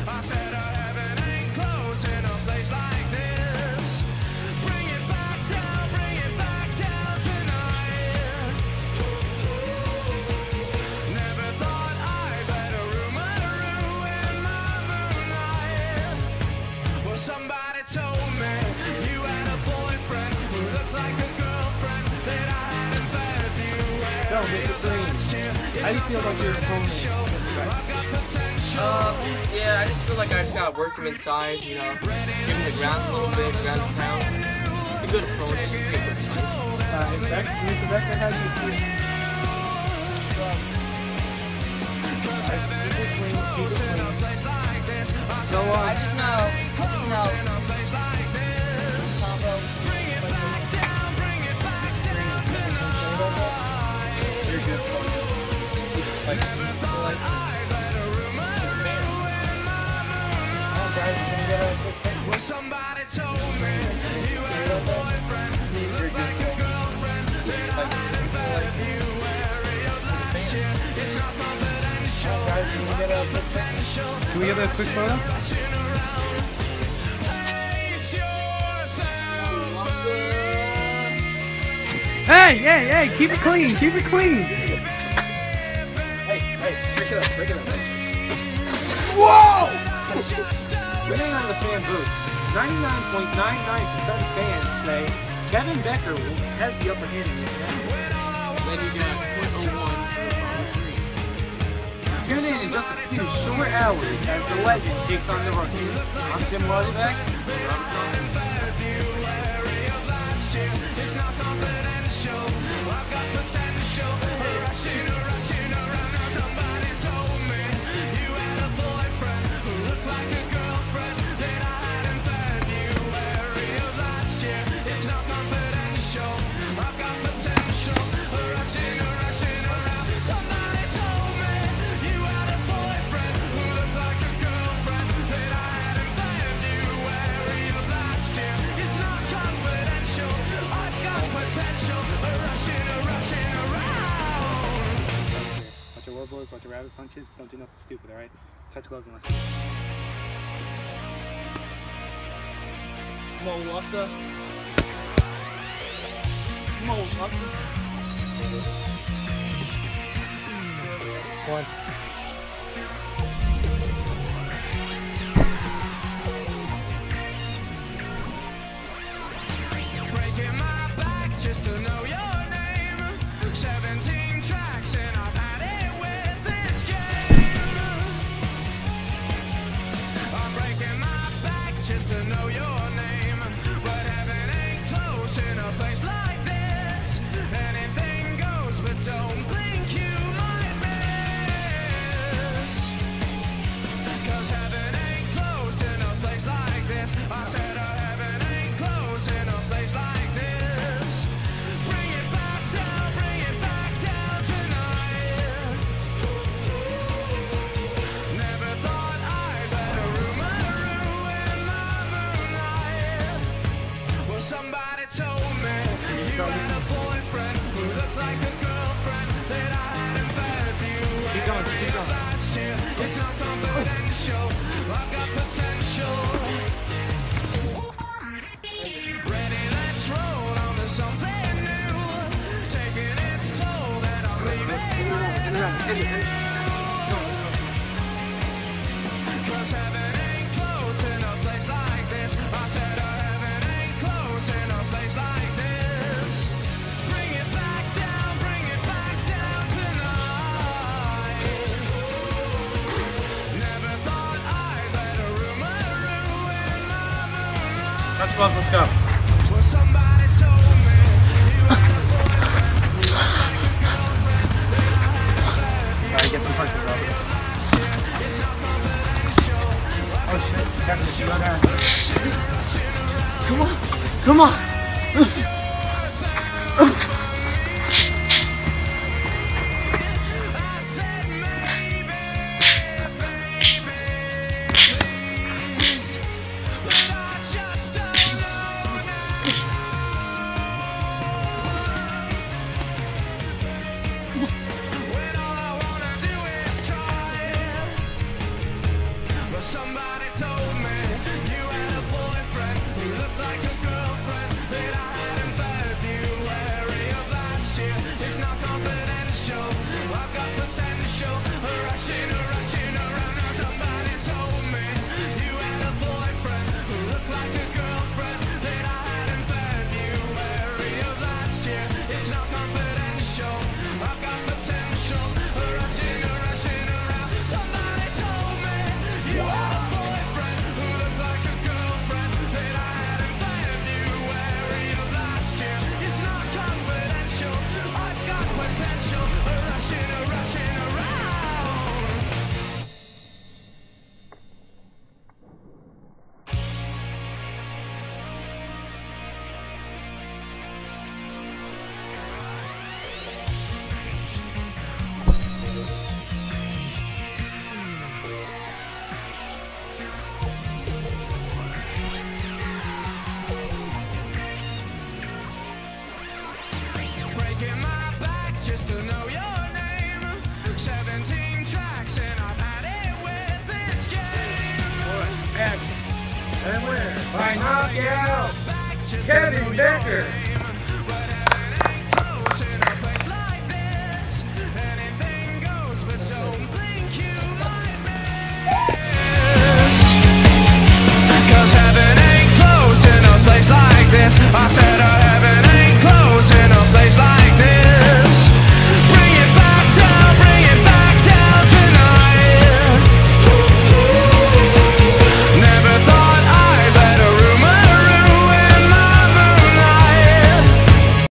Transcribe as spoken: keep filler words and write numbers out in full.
I said our heaven ain't close in a place like this. Bring it back down, bring it back down tonight. Never thought I'd let a rumor ruin my moonlight. Well, somebody told me you had a boyfriend who looked like a girlfriend that I hadn't fed you. So, Mister Green, how do you feel about your opponent? Uh, yeah, I just feel like I just gotta work him inside, you know, give him the ground a little bit, ground and pound. He's a good opponent, he's a good person. Uh, is Beck, Mister Becker, how do you feel? So, uh, I just know, I just know. You're good. Like, like, well, somebody told me you had a boyfriend who looked like a girlfriend that I hadn't fed you. Wary of last year, it's not confidential. I've got potential. can we get a quick photo? Pace yourself. Hey, hey, hey, keep it clean, keep it clean. Hey, hey, break it up, break it up. Whoa! Winning on the fan votes, ninety-nine point nine nine percent of fans say Kevin Becker has the upper hand in this match. Then you got zero point zero one for the final three. Tune in in just a few short hours as the legend takes on the rookie. I'm Tim Waterback. Robert Thompson. Boys, watch your rabbit punches. Don't do nothing stupid, alright? Touch gloves and let's go. Mo Waka. Mo Waka. One. Breaking my back just to know your name. Seventeen tracks and I've had it with this game. I'm breaking my back just to know your name. But heaven ain't close in a place like this. Anything goes, but don't blink, you might miss. Cause heaven ain't close in a place like this. I said uh, heaven ain't close in a place like this. Bring it back down, bring it back down tonight. Never thought I'd let a rumor ruin my moonlight. Well, somebody told me you had a boyfriend who looked like a girlfriend that I hadn't fed you. Keep going, keep going. Last year, it's not confidential. I've got potential. Ready, let's roll on to something new. Taking its toll and I'm leaving. Cause heaven ain't close in a place like this. I said uh, heaven ain't close in a place like this. Bring it back down, bring it back down tonight. Never thought I'd let a rumor ruin my moonlight. Touch gloves, let's go. Well, somebody told me you had a boyfriend who looked like a girlfriend that I hadn't fed you. Alright, get some punches, Robert. It's not confidential. Oh shit, Kevin, you on that. Come on, come on. I said maybe, baby, please, but I just don't know now. When all I wanna do is try, but somebody Look out! Kevin Becker!